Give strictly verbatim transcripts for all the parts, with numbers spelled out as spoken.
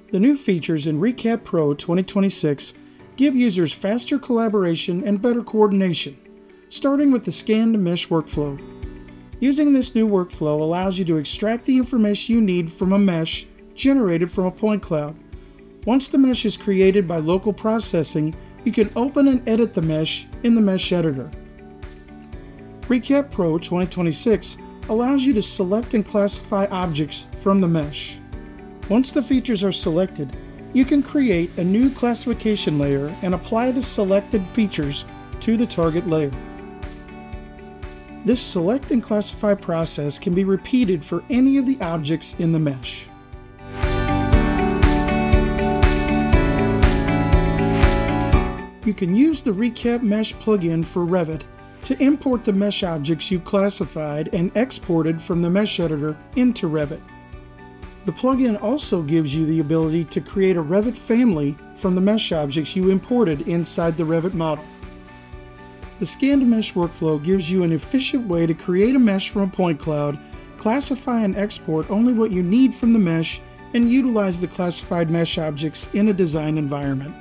The new features in ReCap Pro twenty twenty-six give users faster collaboration and better coordination, starting with the scan to mesh workflow. Using this new workflow allows you to extract the information you need from a mesh generated from a point cloud. Once the mesh is created by local processing, you can open and edit the mesh in the mesh editor. ReCap Pro twenty twenty-six allows you to select and classify objects from the mesh. Once the features are selected, you can create a new classification layer and apply the selected features to the target layer. This select and classify process can be repeated for any of the objects in the mesh. You can use the ReCap Mesh plugin for Revit to import the mesh objects you classified and exported from the mesh editor into Revit. The plugin also gives you the ability to create a Revit family from the mesh objects you imported inside the Revit model. The Scan to Mesh workflow gives you an efficient way to create a mesh from a point cloud, classify and export only what you need from the mesh, and utilize the classified mesh objects in a design environment.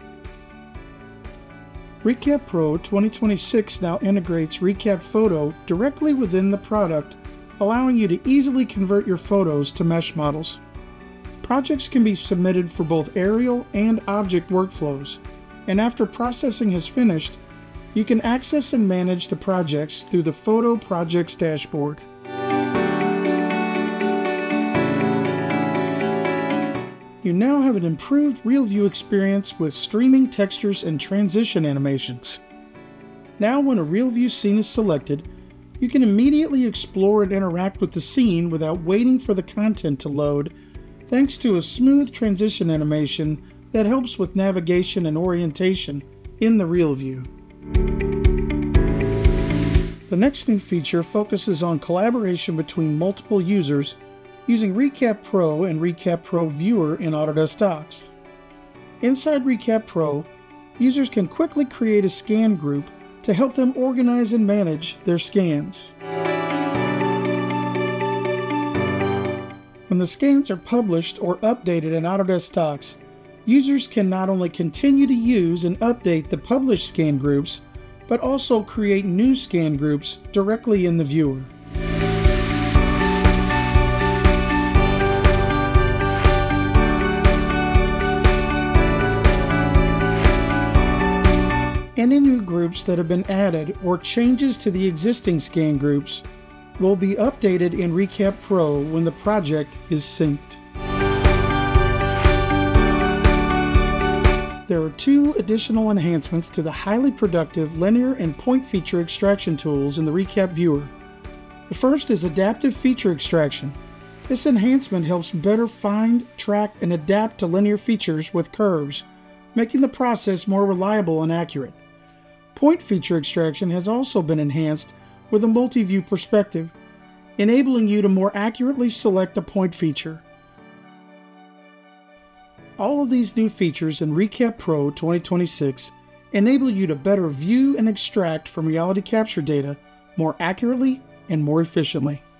ReCap Pro twenty twenty-six now integrates ReCap Photo directly within the product, allowing you to easily convert your photos to mesh models. Projects can be submitted for both aerial and object workflows, and after processing is finished, you can access and manage the projects through the Photo Projects dashboard. You now have an improved real view experience with streaming textures and transition animations. Now when a real view scene is selected, you can immediately explore and interact with the scene without waiting for the content to load, thanks to a smooth transition animation that helps with navigation and orientation in the real view. The next new feature focuses on collaboration between multiple users using ReCap Pro and ReCap Pro Viewer in Autodesk Docs. Inside ReCap Pro, users can quickly create a scan group to help them organize and manage their scans. When the scans are published or updated in Autodesk Docs, users can not only continue to use and update the published scan groups, but also create new scan groups directly in the viewer. Any new groups that have been added or changes to the existing scan groups will be updated in ReCap Pro when the project is synced. There are two additional enhancements to the highly productive linear and point feature extraction tools in the ReCap viewer. The first is adaptive feature extraction. This enhancement helps better find, track, and adapt to linear features with curves, making the process more reliable and accurate. Point feature extraction has also been enhanced with a multi-view perspective, enabling you to more accurately select a point feature. All of these new features in ReCap Pro twenty twenty-six enable you to better view and extract from reality capture data more accurately and more efficiently.